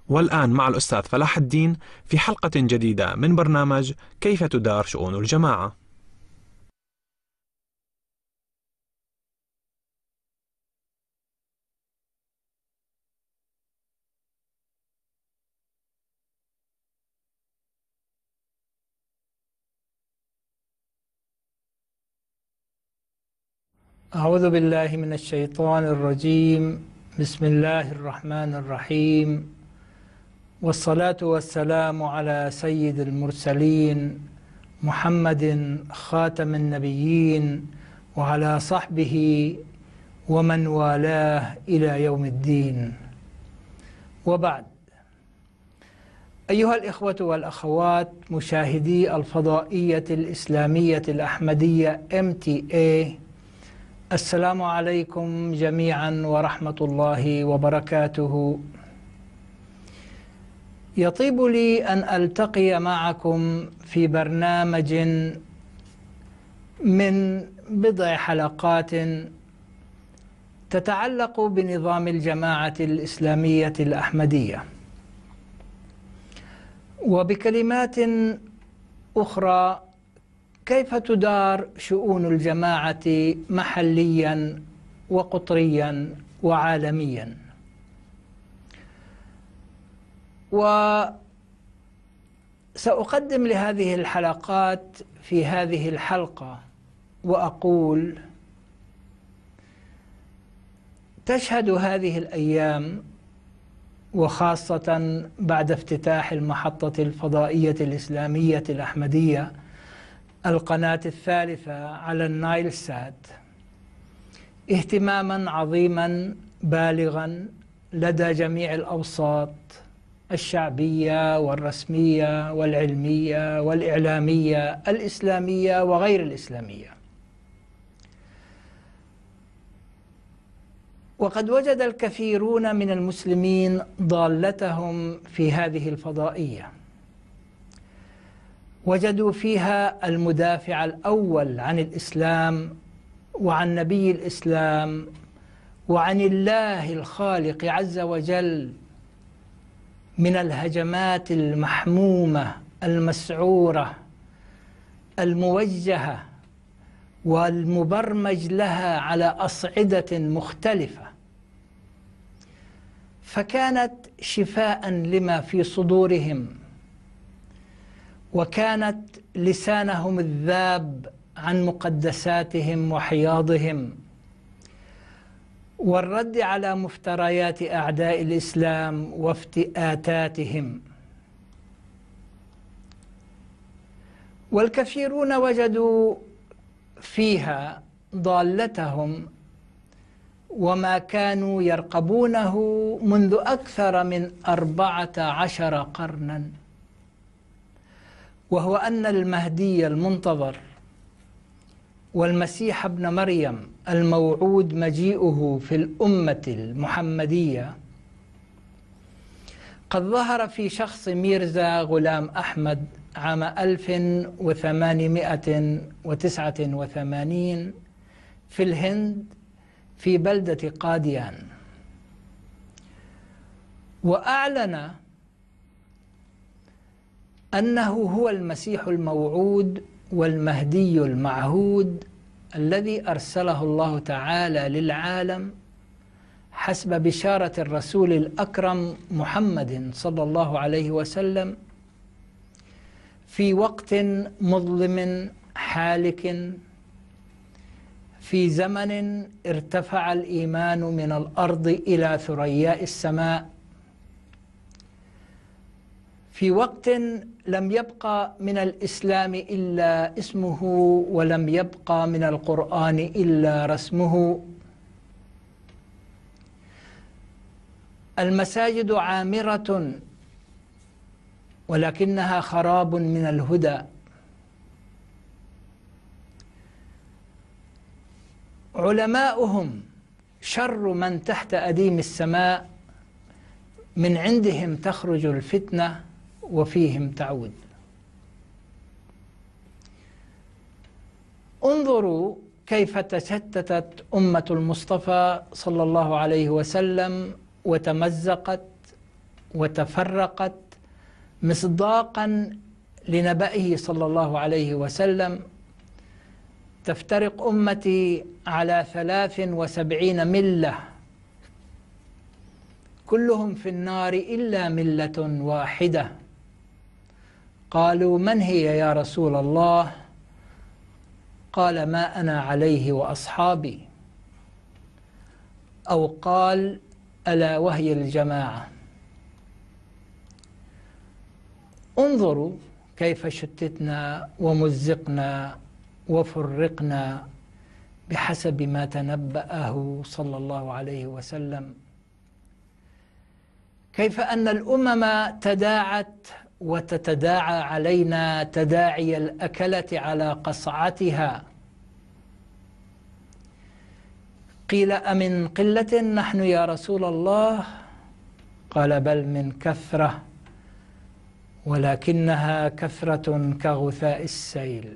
والآن مع الأستاذ فلاح الدين في حلقة جديدة من برنامج كيف تدار شؤون الجماعة. أعوذ بالله من الشيطان الرجيم. بسم الله الرحمن الرحيم، والصلاة والسلام على سيد المرسلين محمد خاتم النبيين وعلى صحبه ومن والاه إلى يوم الدين، وبعد. أيها الإخوة والأخوات مشاهدي الفضائية الإسلامية الأحمدية MTA، السلام عليكم جميعا ورحمة الله وبركاته. يطيب لي أن ألتقي معكم في برنامج من بضع حلقات تتعلق بنظام الجماعة الإسلامية الأحمدية، وبكلمات أخرى كيف تدار شؤون الجماعة محليا وقطريا وعالميا. وسأقدم لهذه الحلقات في هذه الحلقة وأقول: تشهد هذه الأيام، وخاصة بعد افتتاح المحطة الفضائية الإسلامية الأحمدية القناة الثالثة على النايل سات، اهتماما عظيما بالغا لدى جميع الأوساط الشعبية والرسمية والعلمية والإعلامية الإسلامية وغير الإسلامية. وقد وجد الكثيرون من المسلمين ضالتهم في هذه الفضائية، وجدوا فيها المدافع الأول عن الإسلام وعن نبي الإسلام وعن الله الخالق عز وجل من الهجمات المحمومة المسعورة الموجهة والمبرمج لها على أصعدة مختلفة، فكانت شفاء لما في صدورهم، وكانت لسانهم الذاب عن مقدساتهم وحياضهم، والرد على مفتريات أعداء الإسلام وافتئاتاتهم. والكثيرون وجدوا فيها ضالتهم وما كانوا يرقبونه منذ أكثر من 14 قرنا، وهو أن المهدي المنتظر والمسيح ابن مريم الموعود مجيئه في الأمة المحمدية قد ظهر في شخص ميرزا غلام أحمد عام 1889 في الهند في بلدة قاديان، وأعلن أنه هو المسيح الموعود والمهدي المعهود الذي أرسله الله تعالى للعالم حسب بشارة الرسول الأكرم محمد صلى الله عليه وسلم في وقت مظلم حالك، في زمن ارتفع الإيمان من الأرض إلى ثرياء السماء، في وقت لم يبقى من الإسلام إلا اسمه، ولم يبقى من القرآن إلا رسمه. المساجد عامرة ولكنها خراب من الهدى. علماؤهم شر من تحت أديم السماء، من عندهم تخرج الفتنة وفيهم تعود. انظروا كيف تشتتت أمة المصطفى صلى الله عليه وسلم وتمزقت وتفرقت مصداقا لنبأه صلى الله عليه وسلم: تفترق أمتي على 73 ملة كلهم في النار إلا ملة واحدة. قالوا: من هي يا رسول الله؟ قال: ما أنا عليه وأصحابي، أو قال: ألا وهي الجماعة. انظروا كيف شتتنا ومزقنا وفرقنا بحسب ما تنبأه صلى الله عليه وسلم، كيف أن الأمم تداعت وتتداعى علينا تداعي الأكلة على قصعتها. قيل: أمن قلة نحن يا رسول الله؟ قال: بل من كثرة، ولكنها كثرة كغثاء السيل.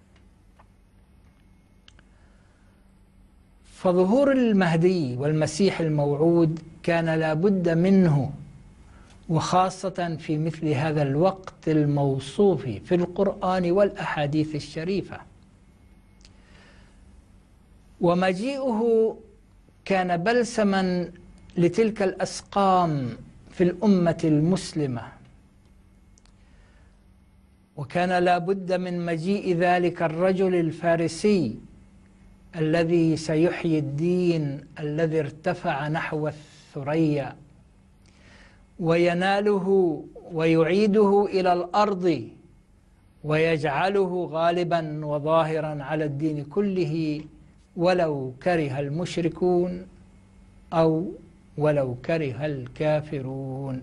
فظهور المهدي والمسيح الموعود كان لا بد منه، وخاصة في مثل هذا الوقت الموصوف في القرآن والأحاديث الشريفة. ومجيئه كان بلسما لتلك الأسقام في الأمة المسلمة، وكان لا بد من مجيء ذلك الرجل الفارسي الذي سيحيي الدين الذي ارتفع نحو الثريا ويناله ويعيده إلى الأرض ويجعله غالبا وظاهرا على الدين كله، ولو كره المشركون أو ولو كره الكافرون.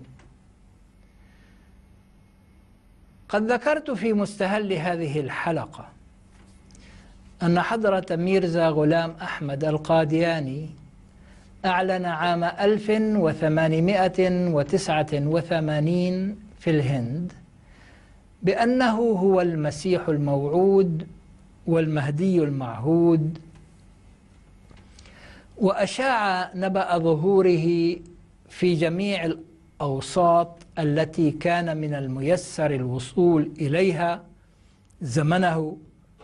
قد ذكرت في مستهل هذه الحلقة أن حضرة ميرزا غلام أحمد القادياني أعلن عام 1889 في الهند بأنه هو المسيح الموعود والمهدي المعهود، وأشاع نبأ ظهوره في جميع الأوساط التي كان من الميسر الوصول إليها زمنه،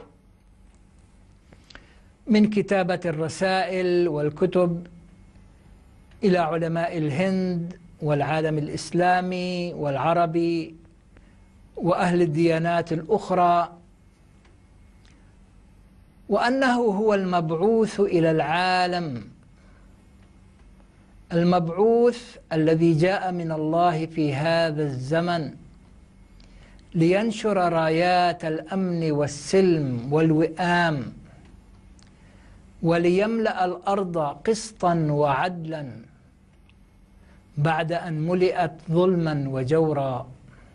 من كتابة الرسائل والكتب إلى علماء الهند والعالم الإسلامي والعربي وأهل الديانات الأخرى، وأنه هو المبعوث إلى العالم، المبعوث الذي جاء من الله في هذا الزمن لينشر رايات الأمن والسلم والوئام، وليملأ الأرض قسطا وعدلا بعد أن ملئت ظلما وجورا.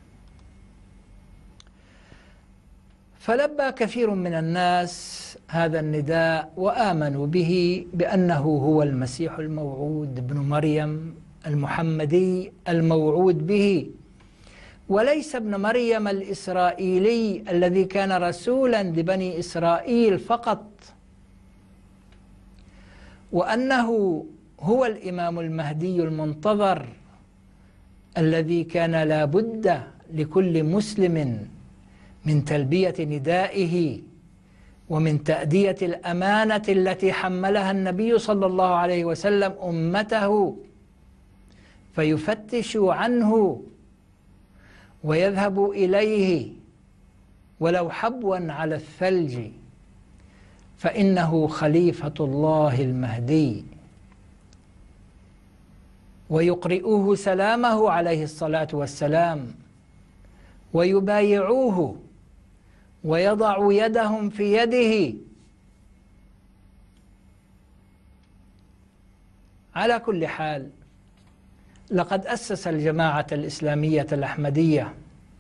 فلبى كثير من الناس هذا النداء وآمنوا به بأنه هو المسيح الموعود ابن مريم المحمدي الموعود به، وليس ابن مريم الإسرائيلي الذي كان رسولا لبني إسرائيل فقط، وأنه هو الإمام المهدي المنتظر الذي كان لا بد لكل مسلم من تلبية ندائه ومن تأدية الأمانة التي حملها النبي صلى الله عليه وسلم أمته، فيفتشوا عنه ويذهبوا إليه ولو حبوا على الثلج، فإنه خليفة الله المهدي، ويقرئوه سلامه عليه الصلاة والسلام، ويبايعوه ويضع يدهم في يده. على كل حال، لقد أسس الجماعة الإسلامية الأحمدية،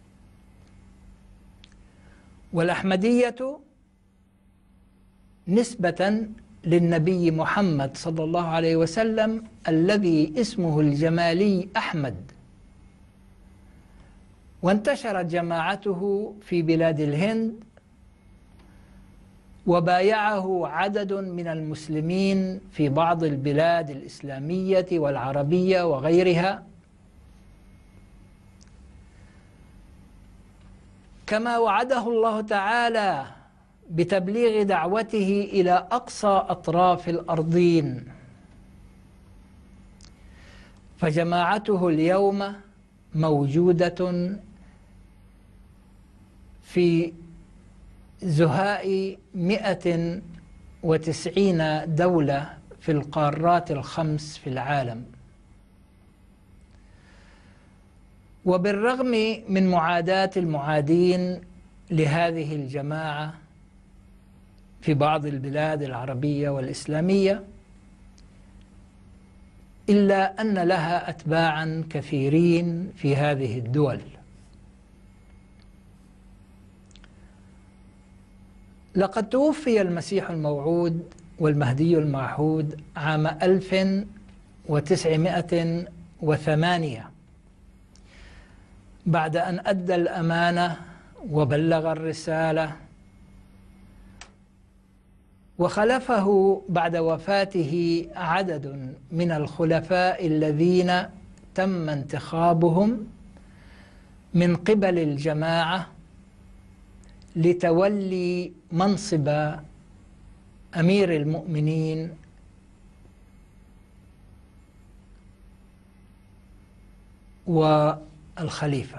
والأحمدية نسبة للنبي محمد صلى الله عليه وسلم الذي اسمه الجمالي أحمد، وانتشرت جماعته في بلاد الهند، وبايعه عدد من المسلمين في بعض البلاد الإسلامية والعربية وغيرها، كما وعده الله تعالى بتبليغ دعوته إلى أقصى أطراف الأرضين. فجماعته اليوم موجودة في زهاء 190 دولة في القارات الخمس في العالم. وبالرغم من معاداة المعادين لهذه الجماعة في بعض البلاد العربية والإسلامية، إلا أن لها أتباعا كثيرين في هذه الدول. لقد توفي المسيح الموعود والمهدي الموعود عام 1908 بعد أن أدى الأمانة وبلغ الرسالة، وخلفه بعد وفاته عدد من الخلفاء الذين تم انتخابهم من قبل الجماعة لتولي منصب أمير المؤمنين والخليفة.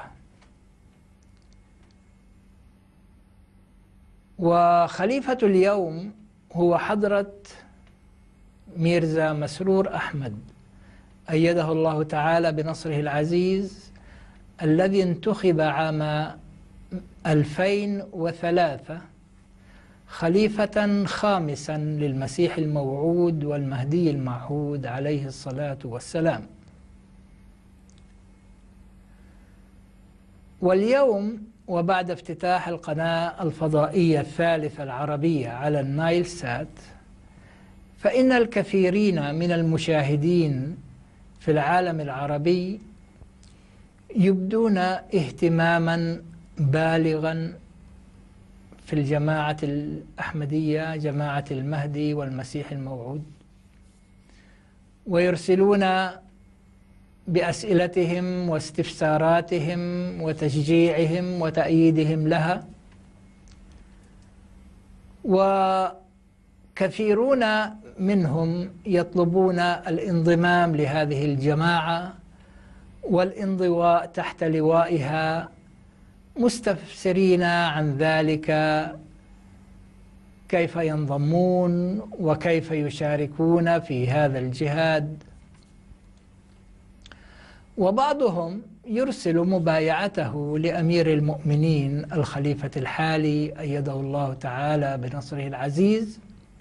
وخليفة اليوم هو حضرة ميرزا مسرور أحمد أيده الله تعالى بنصره العزيز، الذي انتخب عام 2003 خليفة خامسا للمسيح الموعود والمهدي الموعود عليه الصلاة والسلام. واليوم وبعد افتتاح القناة الفضائية الثالثة العربية على النايل سات، فإن الكثيرين من المشاهدين في العالم العربي يبدون اهتماما بالغا في الجماعة الأحمدية، جماعة المهدي والمسيح الموعود، ويرسلون بأسئلتهم واستفساراتهم وتشجيعهم وتأييدهم لها. وكثيرون منهم يطلبون الانضمام لهذه الجماعة والانضواء تحت لوائها، مستفسرين عن ذلك، كيف ينضمون وكيف يشاركون في هذا الجهاد. وبعضهم يرسل مبايعته لأمير المؤمنين الخليفة الحالي أيده الله تعالى بنصره العزيز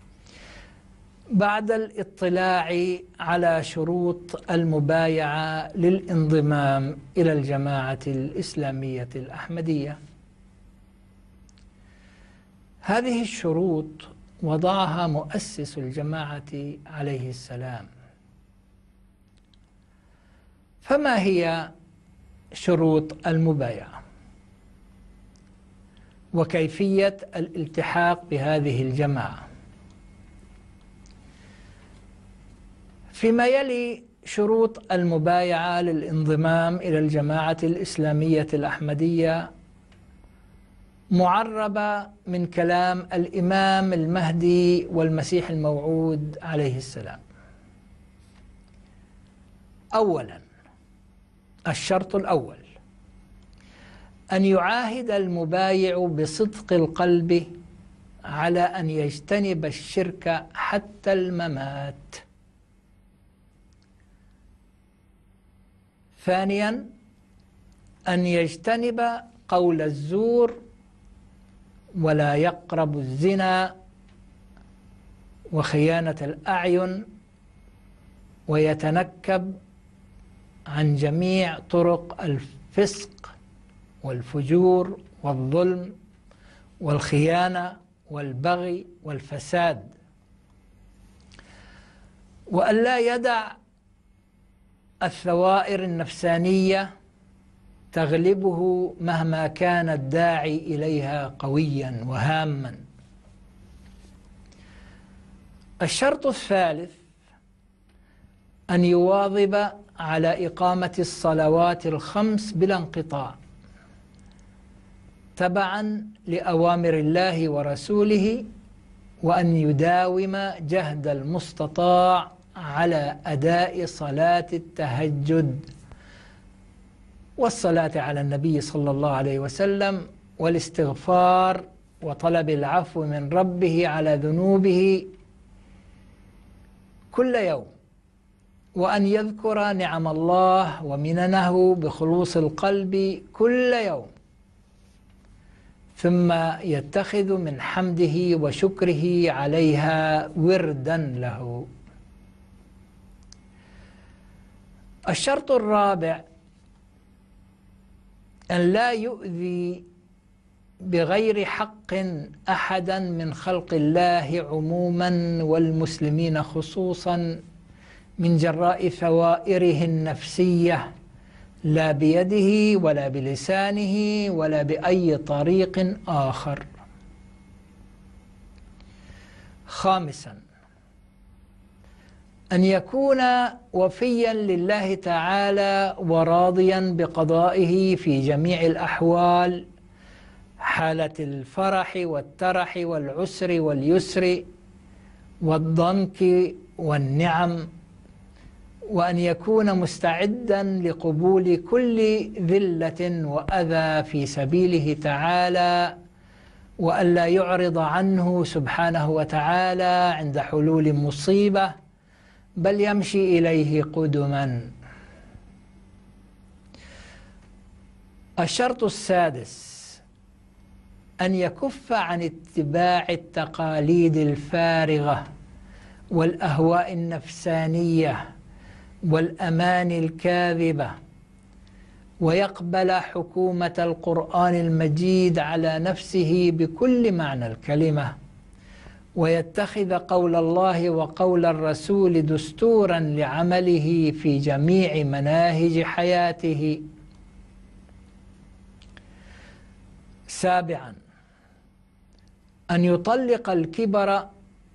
بعد الاطلاع على شروط المبايعة للانضمام إلى الجماعة الإسلامية الأحمدية. هذه الشروط وضعها مؤسس الجماعة عليه السلام. فما هي شروط المبايعة وكيفية الالتحاق بهذه الجماعة؟ فيما يلي شروط المبايعة للانضمام إلى الجماعة الإسلامية الأحمدية معربة من كلام الإمام المهدي والمسيح الموعود عليه السلام. أولا، الشرط الأول أن يعاهد المبايع بصدق القلب على أن يجتنب الشرك حتى الممات. ثانيا، أن يجتنب قول الزور ولا يقرب الزنا وخيانة الأعين، ويتنكب عن جميع طرق الفسق والفجور والظلم والخيانة والبغي والفساد، وأن لا يدع الثوائر النفسانية تغلبه مهما كان الداعي إليها قويا وهاما. الشرط الثالث أن يواظب على إقامة الصلوات الخمس بلا انقطاع، تبعا لأوامر الله ورسوله، وأن يداوم جهد المستطاع على أداء صلاة التهجد والصلاة على النبي صلى الله عليه وسلم والاستغفار وطلب العفو من ربه على ذنوبه كل يوم، وأن يذكر نعم الله ومننه بخلوص القلب كل يوم، ثم يتخذ من حمده وشكره عليها وردا له. الشرط الرابع أن لا يؤذي بغير حق أحدا من خلق الله عموما والمسلمين خصوصا من جراء ثوائره النفسية، لا بيده ولا بلسانه ولا بأي طريق آخر. خامسا أن يكون وفيا لله تعالى وراضيا بقضائه في جميع الأحوال، حالة الفرح والترح والعسر واليسر والضنك والنعم، وأن يكون مستعدا لقبول كل ذلة وأذى في سبيله تعالى، وأن لا يعرض عنه سبحانه وتعالى عند حلول مصيبة، بل يمشي إليه قدما. الشرط السادس أن يكف عن اتباع التقاليد الفارغة والأهواء النفسانية والأماني الكاذبة، ويقبل حكومة القرآن المجيد على نفسه بكل معنى الكلمة، ويتخذ قول الله وقول الرسول دستورا لعمله في جميع مناهج حياته. سابعا أن يطلق الكبر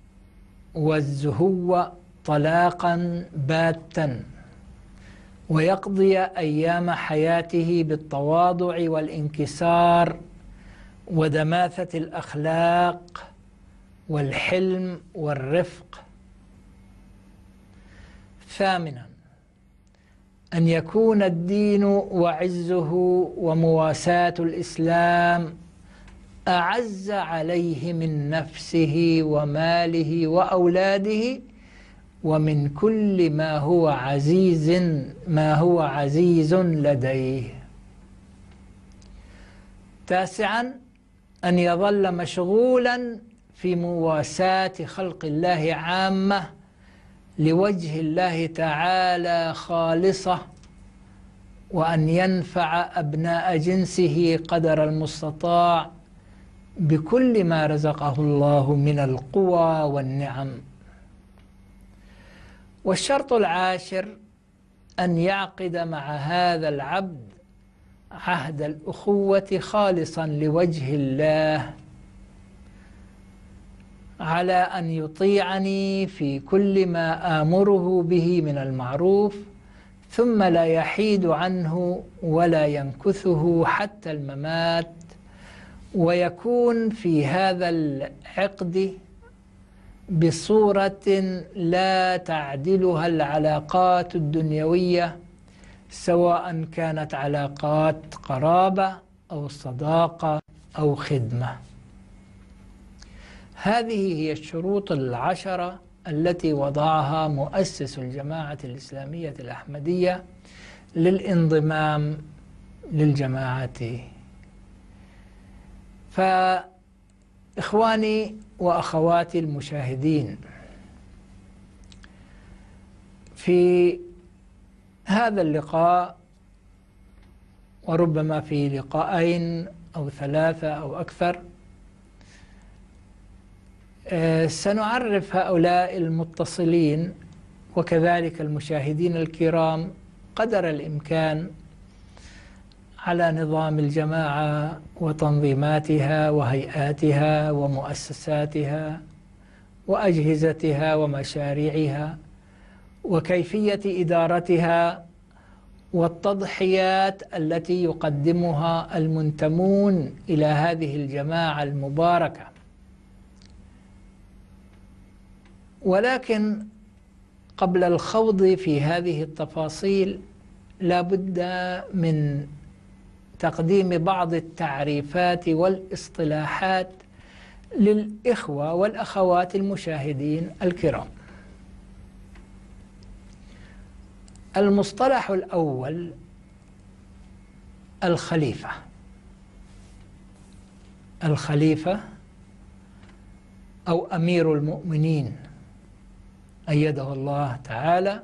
والزهو طلاقا باتا، ويقضي أيام حياته بالتواضع والانكسار ودماثة الأخلاق والحلم والرفق. ثامنا أن يكون الدين وعزه ومواساة الإسلام أعز عليه من نفسه وماله وأولاده ومن كل ما هو عزيز لديه. تاسعا أن يظل مشغولا في مواساة خلق الله عامة لوجه الله تعالى خالصة، وأن ينفع أبناء جنسه قدر المستطاع بكل ما رزقه الله من القوى والنعم. والشرط العاشر أن يعقد مع هذا العبد عهد الأخوة خالصا لوجه الله، على أن يطيعني في كل ما آمره به من المعروف، ثم لا يحيد عنه ولا ينكثه حتى الممات، ويكون في هذا العقد بصورة لا تعدلها العلاقات الدنيوية، سواء كانت علاقات قرابة أو صداقة أو خدمة. هذه هي الشروط العشرة التي وضعها مؤسس الجماعة الإسلامية الأحمدية للانضمام للجماعة. فإخواني وأخواتي المشاهدين، في هذا اللقاء وربما في لقاءين أو ثلاثة أو أكثر سنعرف هؤلاء المتصلين وكذلك المشاهدين الكرام قدر الإمكان على نظام الجماعة وتنظيماتها وهيئاتها ومؤسساتها وأجهزتها ومشاريعها وكيفية إدارتها والتضحيات التي يقدمها المنتمون إلى هذه الجماعة المباركة. ولكن قبل الخوض في هذه التفاصيل لا بد من تقديم بعض التعريفات والاصطلاحات للإخوة والأخوات المشاهدين الكرام. المصطلح الأول الخليفة. الخليفة أو أمير المؤمنين أيده الله تعالى.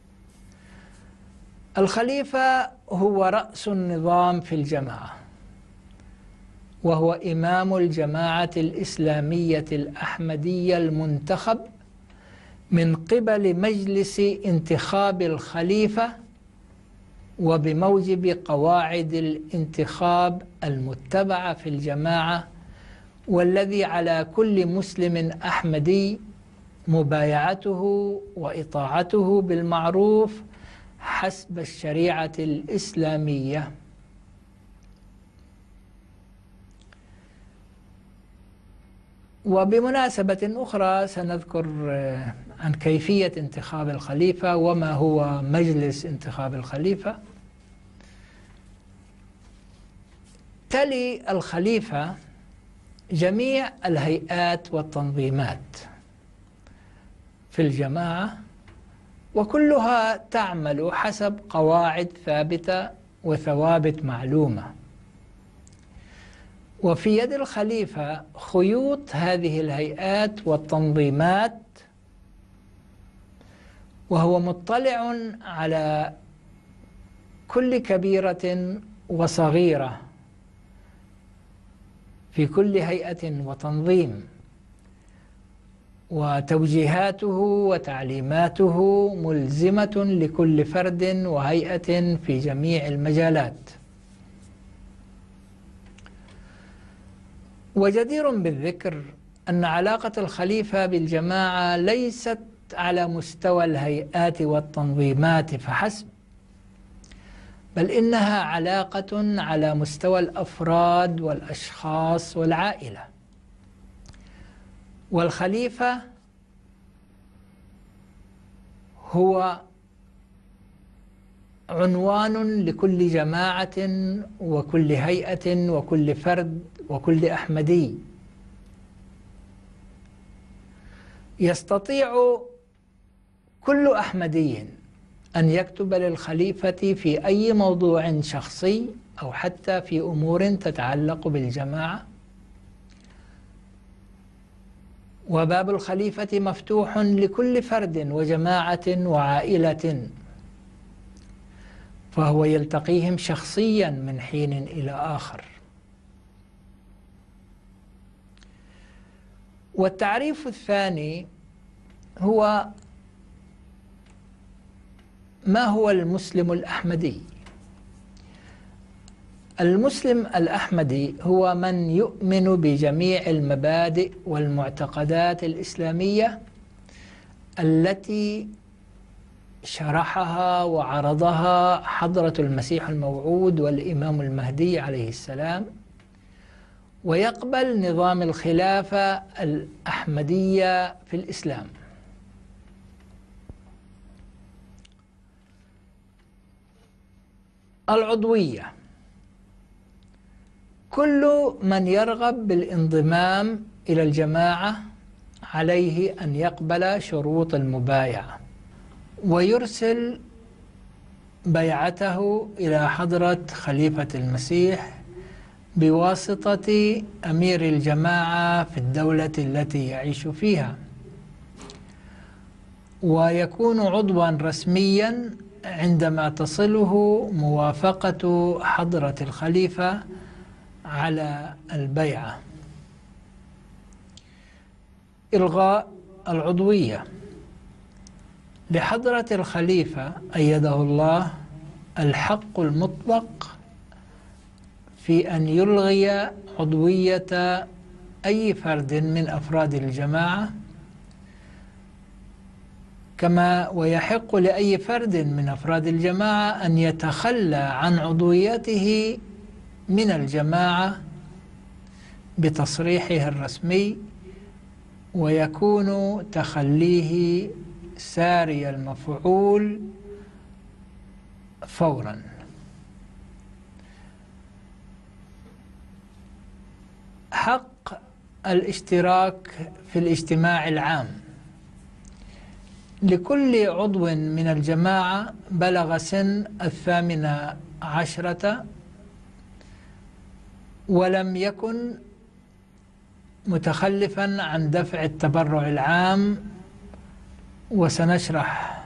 الخليفة هو رأس النظام في الجماعة، وهو إمام الجماعة الإسلامية الأحمدية المنتخب من قبل مجلس انتخاب الخليفة وبموجب قواعد الانتخاب المتبعة في الجماعة، والذي على كل مسلم أحمدي مبايعته وإطاعته بالمعروف حسب الشريعة الإسلامية. وبمناسبة أخرى سنذكر عن كيفية انتخاب الخليفة وما هو مجلس انتخاب الخليفة. تلي الخليفة جميع الهيئات والتنظيمات في الجماعة، وكلها تعمل حسب قواعد ثابتة وثوابت معلومة. وفي يد الخليفة خيوط هذه الهيئات والتنظيمات، وهو مطلع على كل كبيرة وصغيرة في كل هيئة وتنظيم، وتوجيهاته وتعليماته ملزمة لكل فرد وهيئة في جميع المجالات. وجدير بالذكر أن علاقة الخليفة بالجماعة ليست على مستوى الهيئات والتنظيمات فحسب، بل إنها علاقة على مستوى الأفراد والأشخاص والعائلة. والخليفة هو عنوان لكل جماعة وكل هيئة وكل فرد وكل أحمدي. يستطيع كل أحمدي أن يكتب للخليفة في أي موضوع شخصي أو حتى في أمور تتعلق بالجماعة، وباب الخليفة مفتوح لكل فرد وجماعة وعائلة، فهو يلتقيهم شخصيا من حين إلى آخر. والتعريف الثاني هو ما هو المسلم الأحمدي. المسلم الأحمدي هو من يؤمن بجميع المبادئ والمعتقدات الإسلامية التي شرحها وعرضها حضرة المسيح الموعود والإمام المهدي عليه السلام، ويقبل نظام الخلافة الأحمدية في الإسلام. العضوية: كل من يرغب بالانضمام إلى الجماعة عليه أن يقبل شروط المبايعة ويرسل بيعته إلى حضرة خليفة المسيح بواسطة أمير الجماعة في الدولة التي يعيش فيها، ويكون عضوا رسميا عندما تصله موافقة حضرة الخليفة على البيعة. إلغاء العضوية: لحضرة الخليفة أيده الله الحق المطلق في أن يلغي عضوية أي فرد من أفراد الجماعة كما ويحق لأي فرد من أفراد الجماعة أن يتخلى عن عضويته من الجماعة بتصريحه الرسمي، ويكون تخليه ساري المفعول فورا. حق الاشتراك في الاجتماع العام: لكل عضو من الجماعة بلغ سن 18 ولم يكن متخلفا عن دفع التبرع العام، وسنشرح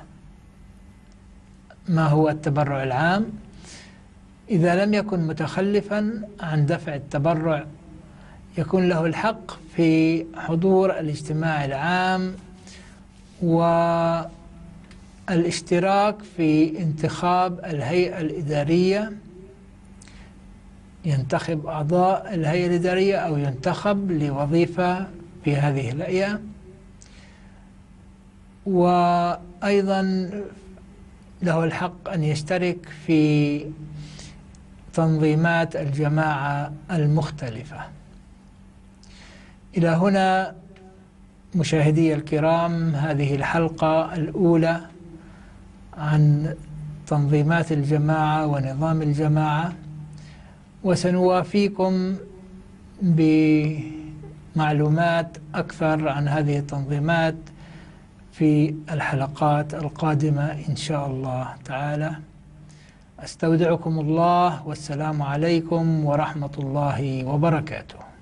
ما هو التبرع العام. إذا لم يكن متخلفا عن دفع التبرع يكون له الحق في حضور الاجتماع العام والاشتراك في انتخاب الهيئة الإدارية، ينتخب أعضاء الهيئة الإدارية أو ينتخب لوظيفة في هذه الهيئة. وأيضا له الحق أن يشترك في تنظيمات الجماعة المختلفة. إلى هنا مشاهدي الكرام هذه الحلقة الأولى عن تنظيمات الجماعة ونظام الجماعة، وسنوافيكم بمعلومات أكثر عن هذه التنظيمات في الحلقات القادمة إن شاء الله تعالى. أستودعكم الله، والسلام عليكم ورحمة الله وبركاته.